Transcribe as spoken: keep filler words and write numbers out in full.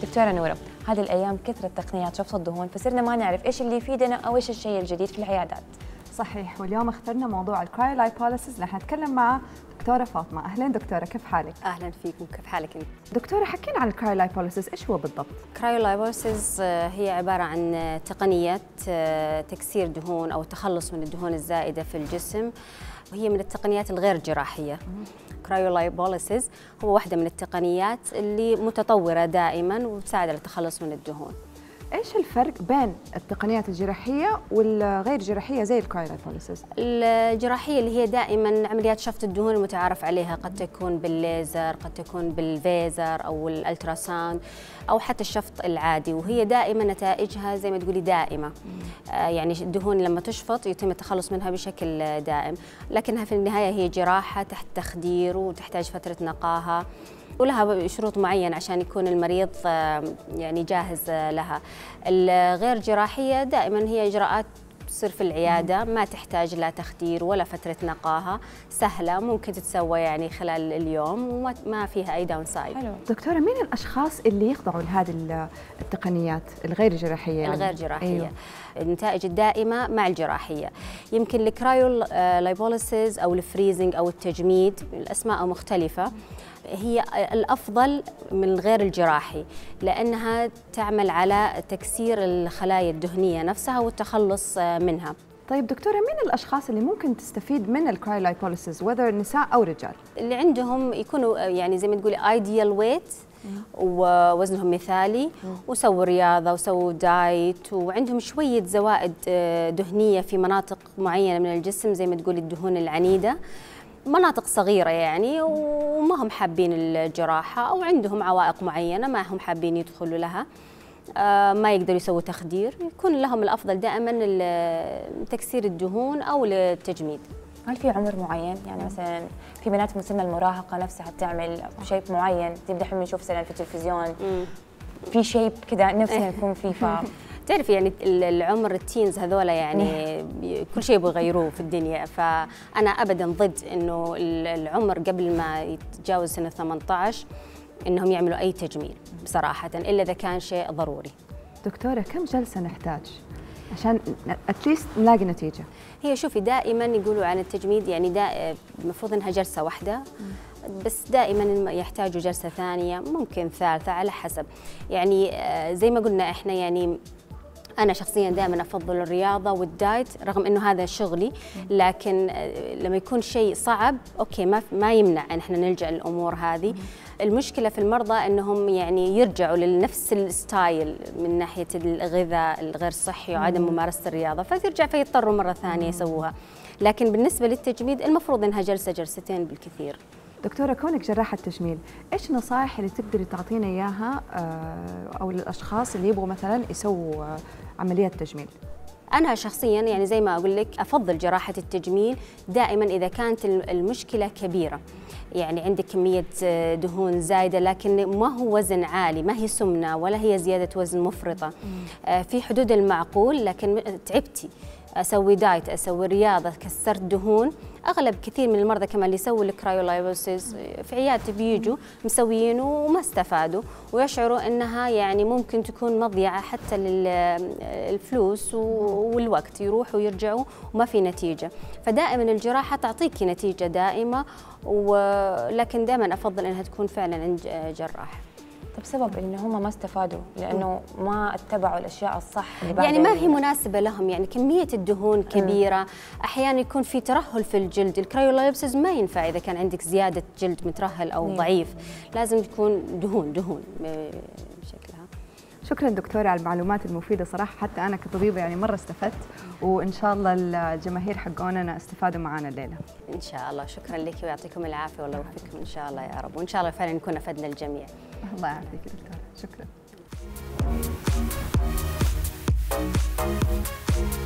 دكتورة نورة، هذه الأيام كثرت تقنيات شفط الدهون، فصرنا ما نعرف إيش اللي يفيدنا أو إيش الشيء الجديد في العيادات. صحيح، واليوم اخترنا موضوع الكرايولايبوليسيس، رح نتكلم مع دكتورة فاطمة. أهلا دكتورة، كيف حالك؟ أهلا فيكم، كيف حالك أنت؟ دكتورة حكينا عن الكرايولايبوليسيس، إيش هو بالضبط؟ الكرايولايبوليسيس هي عبارة عن تقنية تكسير دهون أو التخلص من الدهون الزائدة في الجسم، وهي من التقنيات الغير جراحية. كرايولايبوليسيس هو واحدة من التقنيات اللي متطورة دائما وتساعد على التخلص من الدهون. ايش الفرق بين التقنيات الجراحيه والغير جراحيه زي الكرايولايبوليسيس؟ الجراحيه اللي هي دائما عمليات شفط الدهون المتعارف عليها، قد تكون بالليزر، قد تكون بالفيزر او الالتراساوند او حتى الشفط العادي، وهي دائما نتائجها زي ما تقولي دائمه. آه يعني الدهون لما تشفط يتم التخلص منها بشكل دائم، لكنها في النهايه هي جراحه تحت تخدير وتحتاج فتره نقاهه، ولها شروط معينة عشان يكون المريض يعني جاهز لها. الغير جراحية دائما هي إجراءات تصير في العيادة، ما تحتاج لا تخدير ولا فترة نقاهة، سهلة ممكن تتسوى يعني خلال اليوم وما فيها أي داون سايد. حلو. دكتورة، مين الأشخاص اللي يخضعوا لهذه التقنيات الغير جراحية؟ يعني؟ الغير جراحية. أيوه. النتائج الدائمة مع الجراحية. يمكن الكرايولايبوليسيس أو الفريزنج أو التجميد، الأسماء مختلفة، هي الأفضل من الغير الجراحي لأنها تعمل على تكسير الخلايا الدهنية نفسها والتخلص منها. طيب دكتورة، مين الأشخاص اللي ممكن تستفيد من الكرايولايبوليسيس، وذر نساء أو رجال؟ اللي عندهم يكونوا يعني زي ما تقولي ايديال ويت ووزنهم مثالي وسووا رياضة وسووا دايت وعندهم شوية زوائد دهنية في مناطق معينة من الجسم زي ما تقولي الدهون العنيدة، مناطق صغيرة يعني، وما هم حابين الجراحة أو عندهم عوائق معينة ما هم حابين يدخلوا لها، آه ما يقدروا يسووا تخدير، يكون لهم الأفضل دائما تكسير الدهون أو التجميد. هل في عمر معين؟ يعني مثلا في بنات من سن المراهقة نفسها تعمل شيب معين، تبدأ حين نشوف مثلا في التلفزيون مم. في شيب كذا نفسها يكون فيه ف تعرفي يعني العمر التينز هذولا يعني كل شيء يبغوا يغيروه في الدنيا، فأنا أبداً ضد إنه العمر قبل ما يتجاوز سنة ثمانية عشر إنهم يعملوا أي تجميل بصراحة، إلا إذا كان شيء ضروري. دكتورة، كم جلسة نحتاج عشان اتليست نلاقي نتيجة؟ هي شوفي دائماً يقولوا عن التجميد يعني دا المفروض إنها جلسة واحدة، بس دائما يحتاجوا جلسة ثانية ممكن ثالثة على حسب. يعني زي ما قلنا إحنا يعني أنا شخصياً دائماً أفضل الرياضة والدايت رغم إنه هذا شغلي، لكن لما يكون شيء صعب أوكي ما ما يمنع إن إحنا نلجأ للأمور هذه. المشكلة في المرضى إنهم يعني يرجعوا لنفس الستايل من ناحية الغذاء الغير صحي وعدم ممارسة الرياضة، فترجع فيضطروا مرة ثانية يسووها. لكن بالنسبة للتجميد المفروض إنها جلسة جلستين بالكثير. دكتورة، كونك جراحة تجميل، إيش النصائح اللي تقدري تعطينا إياها أو للأشخاص اللي يبغوا مثلاً يسووا عملية تجميل؟ أنا شخصياً يعني زي ما أقول لك أفضل جراحة التجميل دائماً إذا كانت المشكلة كبيرة، يعني عندك كمية دهون زايدة لكن ما هو وزن عالي، ما هي سمنة ولا هي زيادة وزن مفرطة، في حدود المعقول، لكن تعبتي أسوي دايت أسوي رياضة كسرت دهون. أغلب كثير من المرضى كمان اللي يسووا الكرايولايبوليسيس في عيادتي بيجوا مسويين وما استفادوا ويشعروا أنها يعني ممكن تكون مضيعة حتى للفلوس والوقت، يروحوا ويرجعوا وما في نتيجة. فدائما الجراحة تعطيك نتيجة دائمة، ولكن دائما أفضل أنها تكون فعلا عند جراح. طب سبب إن هم ما استفادوا لأنه ما اتبعوا الأشياء الصح اللي يعني ما هي مناسبة لهم، يعني كمية الدهون كبيرة، أحيانا يكون في ترهل في الجلد. الكرايولايبوليسيس ما ينفع إذا كان عندك زيادة جلد مترهل أو ضعيف، لازم تكون دهون دهون بشكلها. شكرا دكتورة على المعلومات المفيدة صراحة، حتى أنا كطبيبة يعني مرة استفدت، وإن شاء الله الجماهير حقوننا استفادوا معنا الليلة. إن شاء الله. شكرا لك ويعطيكم العافية والله يوفقكم إن شاء الله يا رب، وإن شاء الله فعلا نكون أفدنا الجميع. الله يعافيك دكتورة، شكرا.